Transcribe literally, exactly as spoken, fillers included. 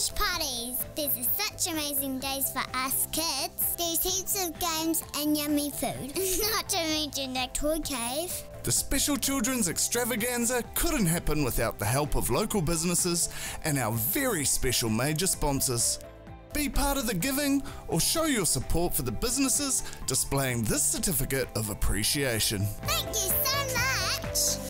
Bush parties. These are such amazing days for us kids. There's heaps of games and yummy food. Not to mention that toy cave. The special children's extravaganza couldn't happen without the help of local businesses and our very special major sponsors. Be part of the giving or show your support for the businesses displaying this certificate of appreciation. Thank you so much.